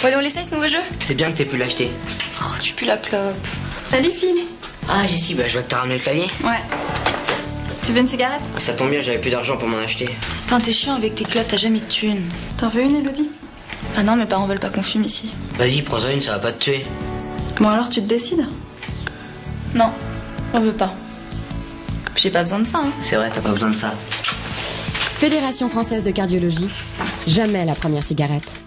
Bon, allez, on l'essaye ce nouveau jeu? C'est bien que t'aies pu l'acheter. Oh, tu pues la clope. Salut, fille. Ah, Jessie, bah je vois que t'as ramené le clavier. Ouais. Tu veux une cigarette? Ça tombe bien, j'avais plus d'argent pour m'en acheter. Putain, t'es chiant avec tes clopes, t'as jamais de thunes. T'en veux une, Elodie? Ah non, mes parents veulent pas qu'on fume ici. Vas-y, prends-en une, ça va pas te tuer. Bon, alors tu te décides? Non, on veut pas. J'ai pas besoin de ça, hein. C'est vrai, t'as pas besoin de ça. Fédération française de cardiologie, jamais la première cigarette.